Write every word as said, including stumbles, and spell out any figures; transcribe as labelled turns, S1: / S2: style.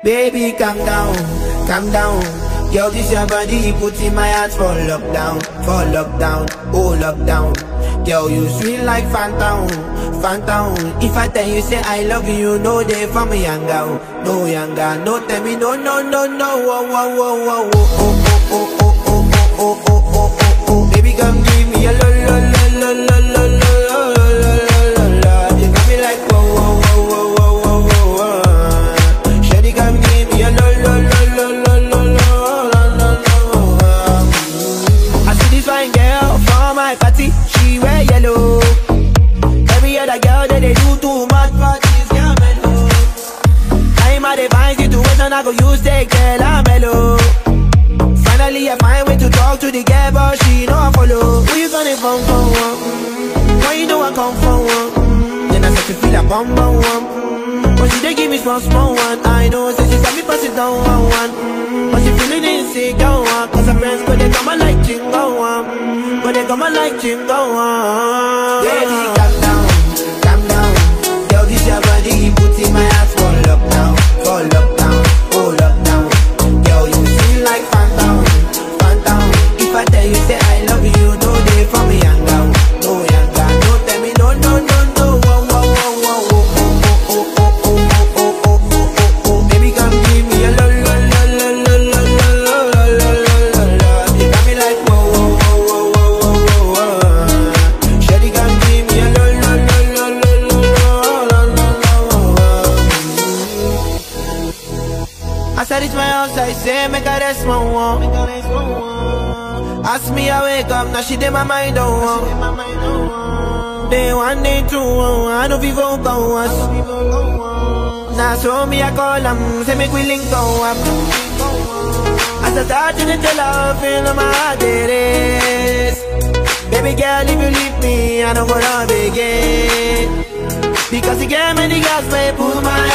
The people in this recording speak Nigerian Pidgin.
S1: Baby, calm down, calm down. Girl, this your body, put in my heart for lockdown, for lockdown, oh lockdown. Girl, you sweet like phantom, phantom. If I tell you say I love you, no day for me younger, no younger. No tell me no, no, no, no. Oh, oh, oh, oh, oh, oh, oh, oh, oh, oh, oh, oh, oh, oh, oh. Baby, come give me a lo, lo, lo, lo, lo, lo, lo. She wear yellow. Every other girl that they do too much, but she's girl mellow. I'm a divine situation, I go use the girl, I'm mellow. Finally I find way to talk to the girl, but she know I follow. Who you gonna phone for one? Mm, why you know I come for one? Mm, then I start to feel a bum bum one. Mm, but she they give me small small one. I know, so she got me pass it down one one. Mm, but she feeling insecure one. Cause her friends go they come and like chingo one. Mm, but they come and like chingo one. Baby, calm down, calm down. Girl, this your body, put in my heart for lockdown, for lockdown, oh lockdown. Girl, you feel like phantom, phantom. If I tell you say I love you, no day for me young down, no young down. No tell me no, no, no, no. Whoa, whoa, whoa, whoa, whoa, oh, oh, oh, oh, oh, oh, oh, oh, oh, oh. Baby, come give me a lo, lo, lo, lo, lo, lo, lo, lo, lo, lo, lo. You got me like whoa, whoa, whoa, whoa, whoa, whoa, whoa. Shawty, come give me a lo, lo, lo, lo, lo, lo, lo, lo, lo. As I reach my house, I say, make a rest, my one. Ask me, I wake up, now she did my mind, don't want. Day one, day two, I don't even go us. Now show me, I call them, say make we link go up. As I start to tell her, feel my heart it is. Baby girl, if you leave me, I don't go to begin. Because you gave me the gas, babe, pull my